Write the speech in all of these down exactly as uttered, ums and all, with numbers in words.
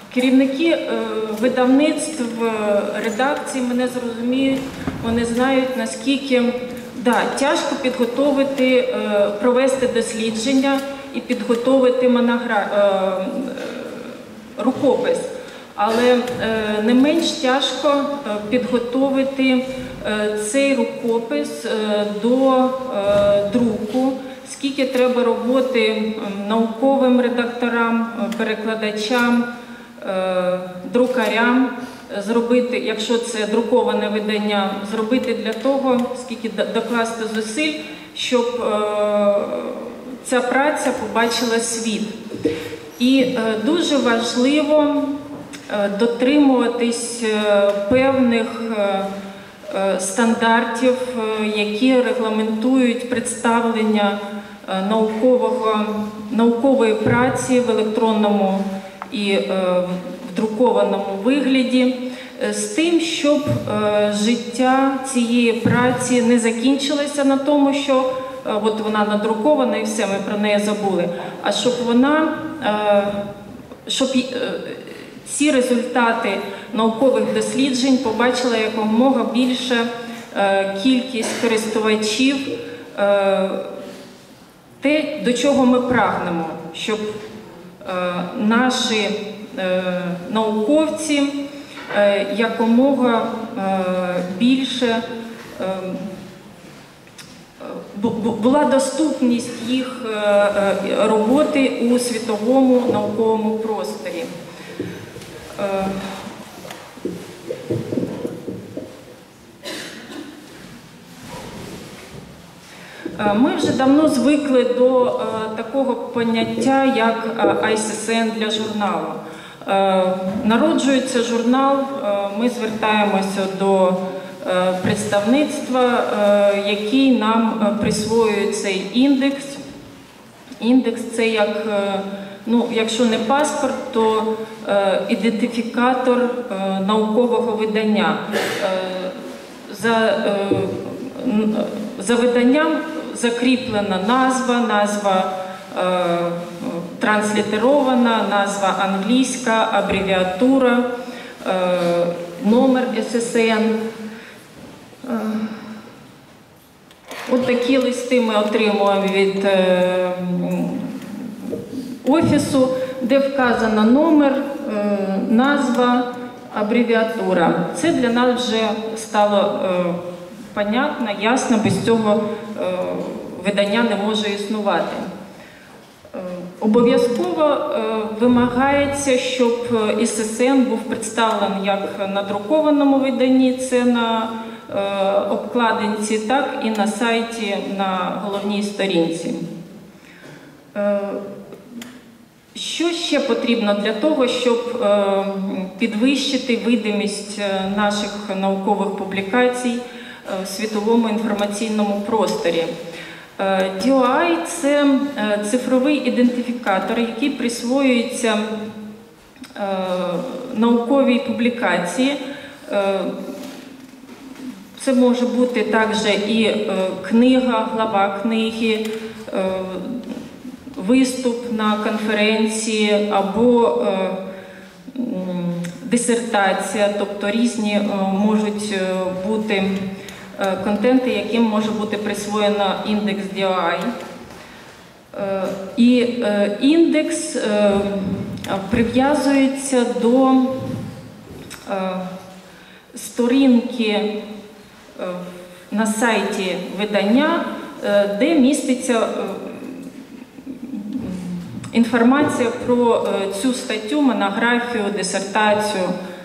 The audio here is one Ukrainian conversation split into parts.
Керівники видавництв, редакцій мене зрозуміють, вони знають, наскільки да, тяжко підготовити, провести дослідження і підготовити моногра... рукопис. Але не менш тяжко підготовити цей рукопис до друку, скільки треба роботи науковим редакторам, перекладачам, друкарям зробити, якщо це друковане видання, зробити для того, скільки докласти зусиль, щоб ця праця побачила світ. І дуже важливо дотримуватись певних стандартів, які регламентують представлення наукового, наукової праці в електронному і в друкованому вигляді, з тим, щоб життя цієї праці не закінчилося на тому, що от вона надрукована і все, ми про неї забули, а щоб вона, щоб ці результати наукових досліджень побачила якомога більша кількість користувачів, те, до чого ми прагнемо, щоб наші науковці якомога більше була доступність їх роботи у світовому науковому просторі. Ми вже давно звикли до е, такого поняття, як ай ес ес ен для журналу. Е, народжується журнал, е, ми звертаємося до е, представництва, е, який нам присвоює цей індекс. Індекс – це як, е, ну, якщо не паспорт, то е, ідентифікатор е, наукового видання. Е, за, е, за виданням закріплена назва, назва е, транслітерована, назва англійська, абревіатура, е, номер ес ес ен. Е, от такі листи ми отримуємо від е, офісу, де вказано номер, е, назва, абревіатура. Це для нас вже стало е, понятно, ясно, без цього е, видання не може існувати. Е, обов'язково е, вимагається, щоб ес ес ен був представлений як на друкованому виданні, це на е, обкладинці, так і на сайті, на головній сторінці. Е, Що ще потрібно для того, щоб е, підвищити видимість наших наукових публікацій в світовому інформаційному просторі? ді о ай – це цифровий ідентифікатор, який присвоюється науковій публікації. Це може бути також і книга, глава книги, виступ на конференції або дисертація, тобто різні можуть бути контенти, яким може бути присвоєно індекс ді о ай. І індекс прив'язується до сторінки на сайті видання, де міститься інформація про цю статтю, монографію, дисертацію.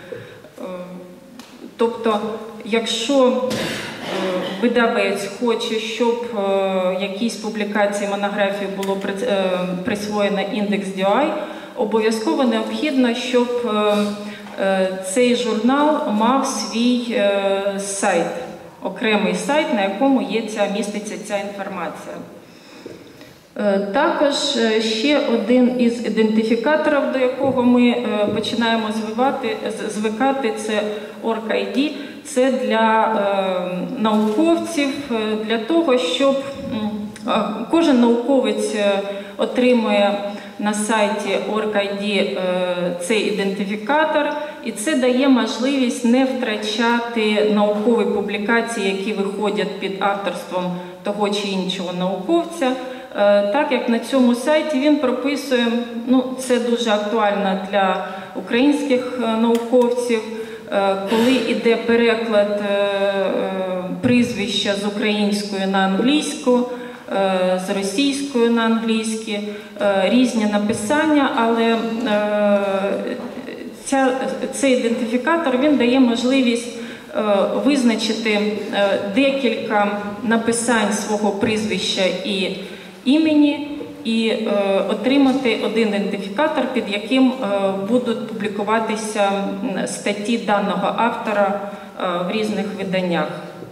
Тобто, якщо видавець хоче, щоб якісь публікації, монографії було присвоєно індекс ді о ай, обов'язково необхідно, щоб цей журнал мав свій сайт, окремий сайт, на якому є ця, міститься ця інформація. Також ще один із ідентифікаторів, до якого ми починаємо звивати, звикати, це орг ай ді. Це для е, науковців, для того, щоб е, кожен науковець отримує на сайті орг ай ді цей ідентифікатор, і це дає можливість не втрачати наукові публікації, які виходять під авторством того чи іншого науковця. Так як на цьому сайті він прописує, ну це дуже актуально для українських науковців, коли йде переклад прізвища з української на англійську, з російської на англійську, різні написання, але ця, цей ідентифікатор він дає можливість визначити декілька написань свого прізвища і імені і е, отримати один ідентифікатор, під яким е, будуть публікуватися статті даного автора е, в різних виданнях.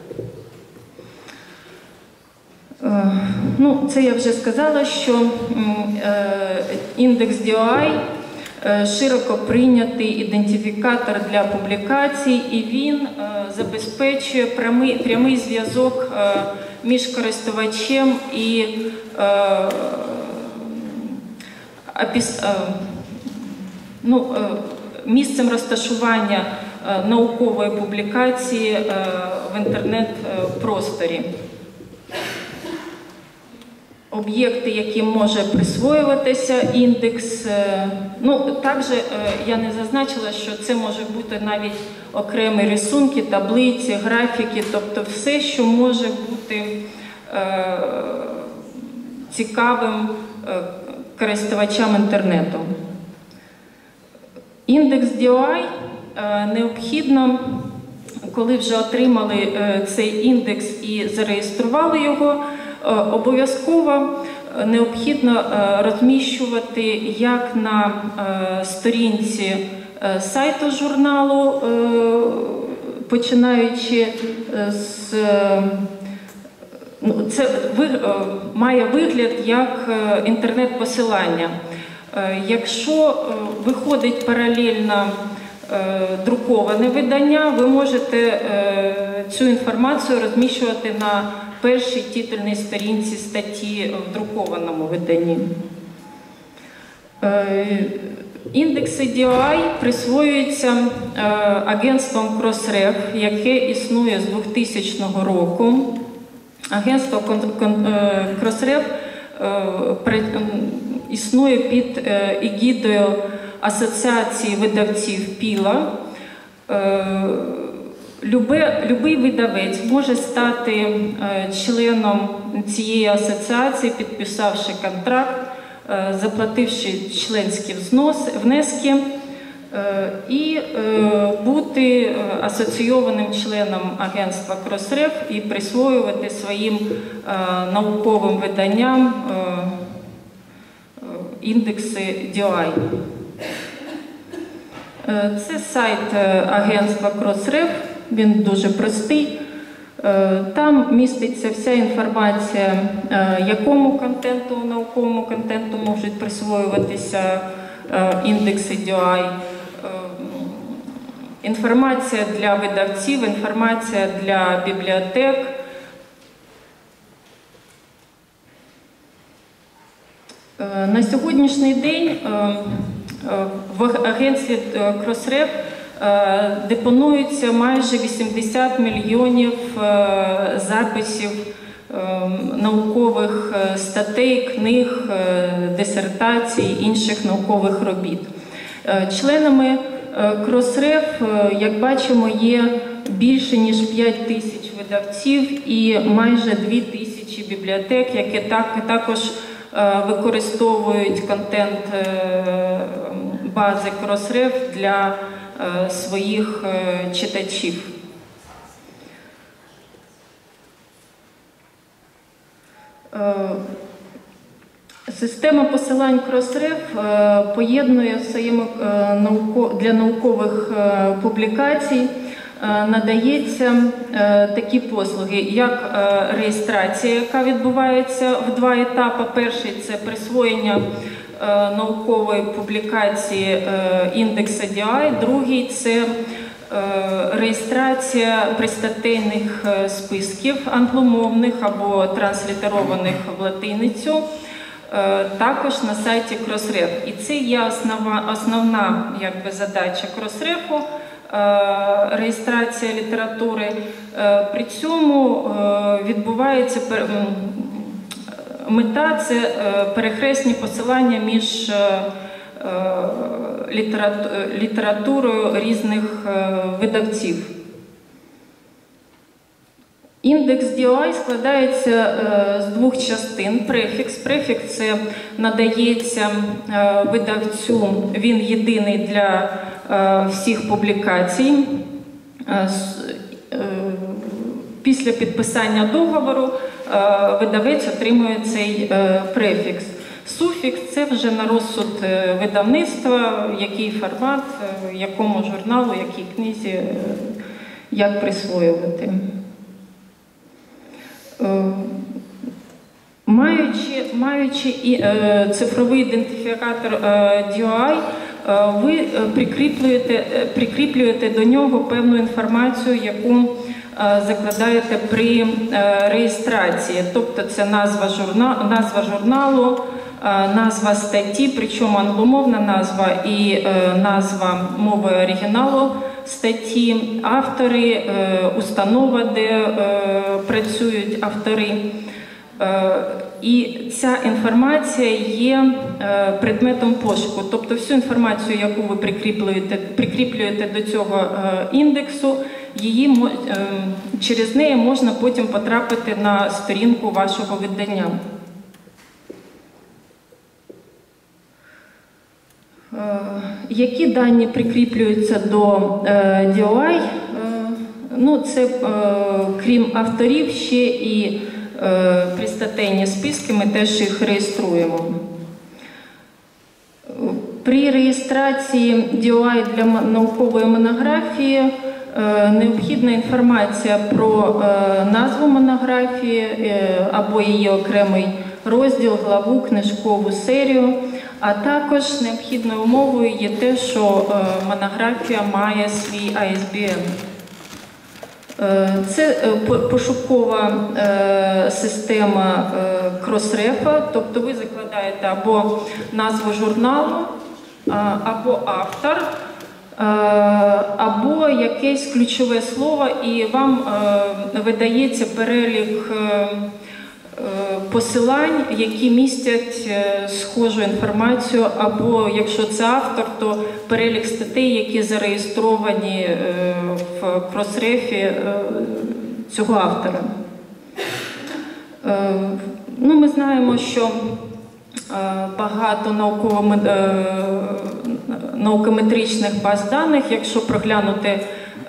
Е, ну, це я вже сказала, що е, індекс ді о ай е, широко прийнятий ідентифікатор для публікацій, і він е, забезпечує прямий, прямий зв'язок е, між користувачем і е, опіс, е, ну, е, місцем розташування е, наукової публікації е, в інтернет-просторі. Об'єкти, яким може присвоюватися індекс. Е, ну, також е, я не зазначила, що це може бути навіть окремі рисунки, таблиці, графіки, тобто все, що може бути е, цікавим е, користувачам інтернету. Індекс ді о ай е, необхідно, коли вже отримали е, цей індекс і зареєстрували його, е, обов'язково необхідно е, розміщувати як на е, сторінці е, сайту журналу, е, починаючи з... Е, ну, це ви, е, має вигляд як е, інтернет-посилання. Е, якщо е, виходить паралельно е, друковане видання, ви можете е, цю інформацію розміщувати на першій титульній сторінці статті в друкованому виданні. Е, індекси ді о ай присвоюються е, агентством Crossref, яке існує з двохтисячного року. Агентство Crossref е, існує під е, егідою Асоціації видавців Піла. Е, Любе, любий видавець може стати е, членом цієї асоціації, підписавши контракт, е, заплативши членські взноси, внески е, і е, бути асоційованим членом агентства Crossref і присвоювати своїм е, науковим виданням е, е, індекси ді о ай. Е, це сайт агентства Crossref. Він дуже простий. Там міститься вся інформація, якому контенту, науковому контенту можуть присвоюватися індекси ді о ай. Інформація для видавців, інформація для бібліотек. На сьогоднішній день в агентстві Crossref депонується майже вісімдесят мільйонів записів наукових статей, книг, дисертацій, інших наукових робіт. Членами Crossref, як бачимо, є більше ніж п'ять тисяч видавців і майже дві тисячі бібліотек, які також використовують контент бази Crossref для своїх читачів. Система посилань Crossref поєднує для наукових публікацій, надається такі послуги, як реєстрація, яка відбувається в два етапи. Перший – це присвоєння наукової публікації індекса ді о ай, другий – це реєстрація пристатейних списків англомовних або транслітерованих в латиницю. також на сайті Crossref. І це є основна, основна якби, задача Crossref – реєстрація літератури. При цьому відбувається мета – це перехресні посилання між літературою різних видавців. Індекс ді о ай складається з двох частин. Префікс. Префікс – це надається видавцю, він єдиний для всіх публікацій. Після підписання договору видавець отримує цей префікс. Суфікс – це вже на розсуд видавництва, який формат, якому журналу, якій книзі, як присвоювати. Маючи, маючи і, е, цифровий ідентифікатор е, ді о ай, е, ви прикріплюєте, прикріплюєте до нього певну інформацію, яку е, закладаєте при е, реєстрації. Тобто це назва, журна, назва журналу, е, назва статті, причому англомовна назва і е, назва мови оригіналу статті, автори, е, установа, де е, працюють автори. І ця інформація є предметом пошуку. Тобто всю інформацію, яку ви прикріплюєте, прикріплюєте до цього індексу, її, через неї можна потім потрапити на сторінку вашого видання. Які дані прикріплюються до ді о ай? Ну, це, крім авторів, ще і при статейні списки, ми теж їх реєструємо. При реєстрації ді о ай для наукової монографії необхідна інформація про назву монографії або її окремий розділ, главу, книжкову серію, а також необхідною умовою є те, що монографія має свій ай ес бі ен. Це пошукова система Crossref, тобто ви закладаєте або назву журналу, або автор, або якесь ключове слово, і вам видається перелік посилань, які містять схожу інформацію, або, якщо це автор, то перелік статей, які зареєстровані в Crossref цього автора. Ну, ми знаємо, що багато наукометричних баз даних, якщо проглянути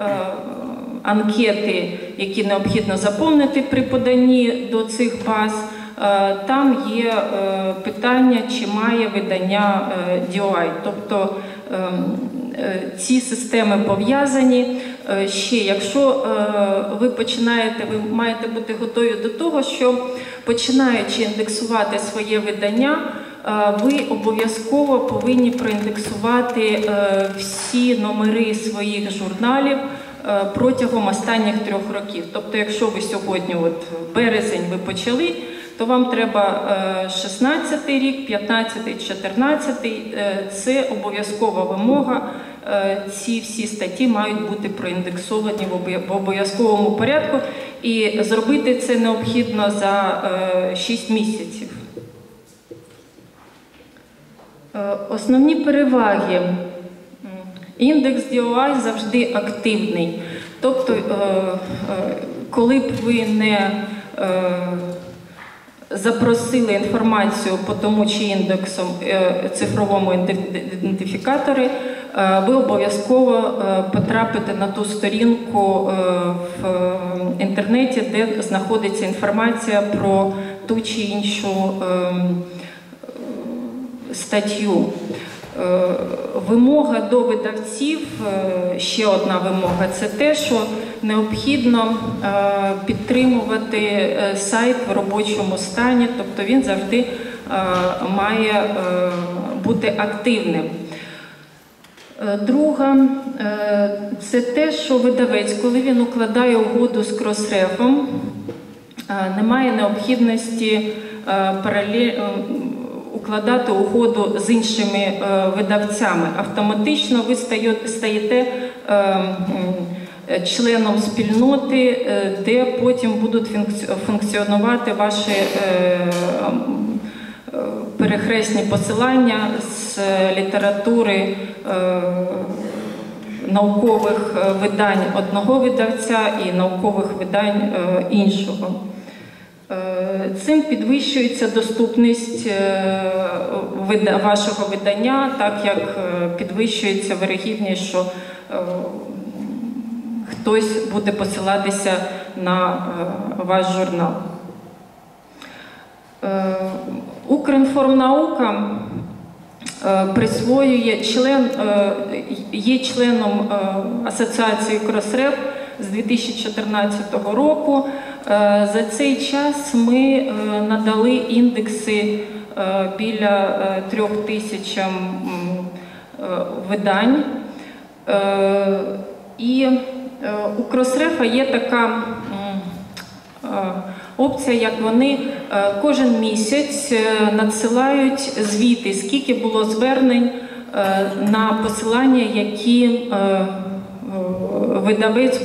анкети, які необхідно заповнити при поданні до цих баз, там є питання, чи має видання ді о ай. Тобто ці системи пов'язані. Ще, якщо ви починаєте, ви маєте бути готові до того, що починаючи індексувати своє видання, ви обов'язково повинні проіндексувати всі номери своїх журналів протягом останніх трьох років. Тобто, якщо ви сьогодні, от березень, ви почали, то вам треба шістнадцятий рік, п'ятнадцятий, чотирнадцятий. Це обов'язкова вимога. Ці всі статті мають бути проіндексовані в обов'язковому порядку. І зробити це необхідно за шість місяців. Основні переваги. Індекс ді о ай завжди активний. Тобто, коли б ви не запросили інформацію по тому чи індексу цифровому ідентифікаторі, ви обов'язково потрапите на ту сторінку в інтернеті, де знаходиться інформація про ту чи іншу статтю. Вимога до видавців, ще одна вимога, це те, що необхідно підтримувати сайт в робочому стані, тобто він завжди має бути активним. Друга – це те, що видавець, коли він укладає угоду з Crossref, немає необхідності укладати угоду з іншими видавцями. Автоматично ви стаєте членом спільноти, де потім будуть функціонувати ваші перехресні посилання з літератури наукових видань одного видавця і наукових видань іншого. Цим підвищується доступність вашого видання, так як підвищується вирогідність, що хтось буде посилатися на ваш журнал. Укрінформнаука присвоює член, є членом асоціації Crossref з дві тисячі чотирнадцятого року. За цей час ми надали індекси біля трьох тисячам видань. І у Crossref є така опція, як вони кожен місяць надсилають звіти, скільки було звернень на посилання, які видавець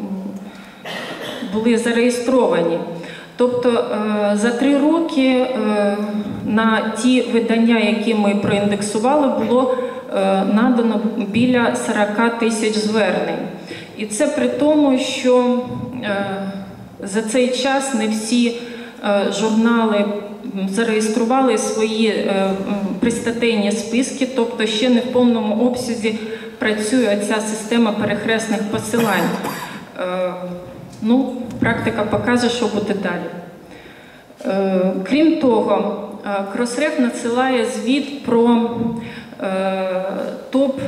були зареєстровані. Тобто за три роки на ті видання, які ми проіндексували, було надано біля сорока тисяч звернень. І це при тому, що за цей час не всі журнали зареєстрували свої пристатейні списки, тобто ще не в повному обсязі працює ця система перехресних посилань. Ну, практика покаже, що буде далі. Крім того, Crossref надсилає звіт про топ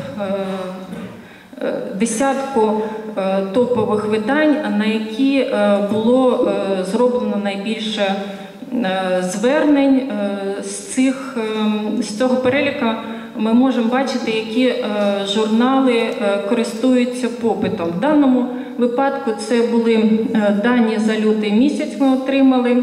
десятку топових видань, на які було зроблено найбільше звернень. З, цих, з цього переліка ми можемо бачити, які журнали користуються попитом. В даному випадку це були дані за лютий місяць ми отримали.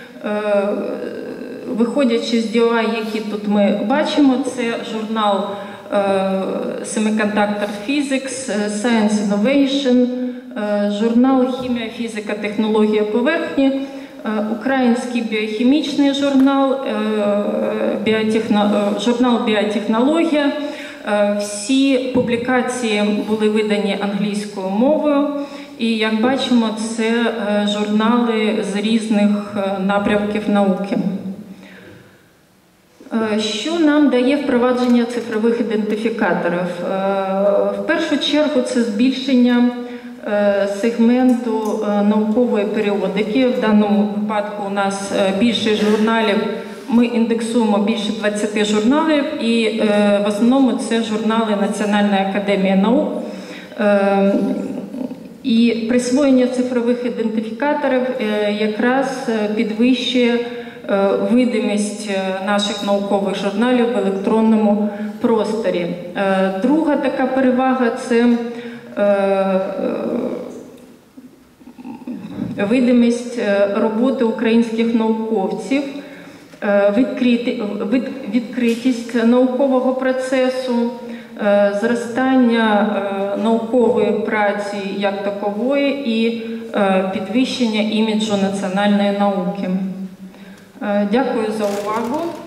Виходячи з ді о ай, які тут ми бачимо, це журнал Semiconductor Physics, Science Innovation, журнал Хімія, фізика, технологія поверхні, Український біохімічний журнал, біотехно... журнал Біотехнологія. Всі публікації були видані англійською мовою, і, як бачимо, це журнали з різних напрямків науки. Що нам дає впровадження цифрових ідентифікаторів? В першу чергу це збільшення сегменту наукової періодики. В даному випадку у нас більше журналів, ми індексуємо більше двадцяти журналів, і в основному це журнали Національної академії наук. І присвоєння цифрових ідентифікаторів якраз підвищує видимість наших наукових журналів в електронному просторі. Друга така перевага – це видимість роботи українських науковців, відкритість наукового процесу, зростання наукової праці як такової і підвищення іміджу національної науки. Дякую за увагу.